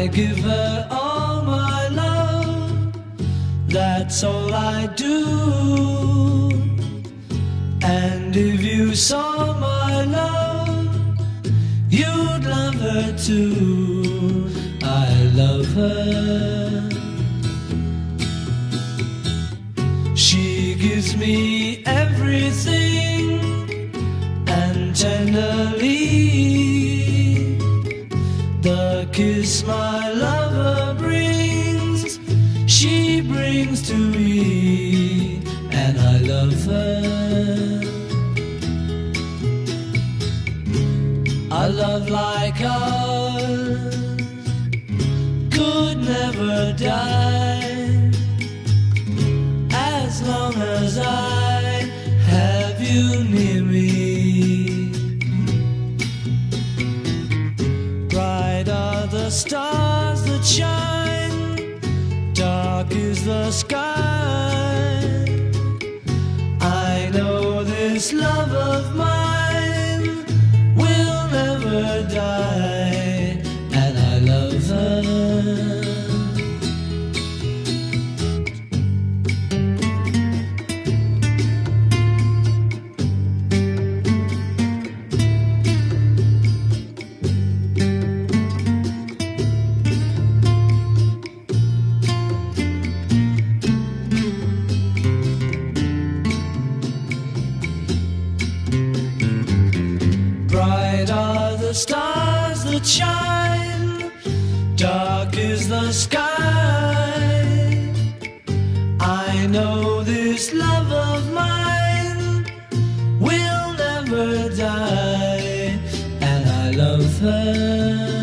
I give her all my love, that's all I do. And if you saw my love, you'd love her too. I love her. She gives me everything, and tenderly the kiss my lover brings, she brings to me, and I love her. A love like ours could never die, as long as I have you near me. Bright are the stars that shine, dark is the sky. I know this love of mine will never die, and I love her. Bright are the stars that shine, dark is the sky. I know this love of mine will never die, and I love her.